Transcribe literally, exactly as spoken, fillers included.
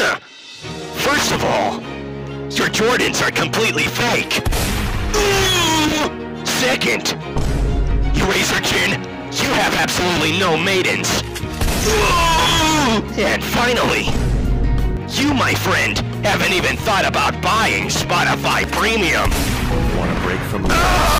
First of all, your Jordans are completely fake. Second, Eraser Chin, you have absolutely no maidens. And finally, you, my friend, haven't even thought about buying Spotify Premium. Want a break from the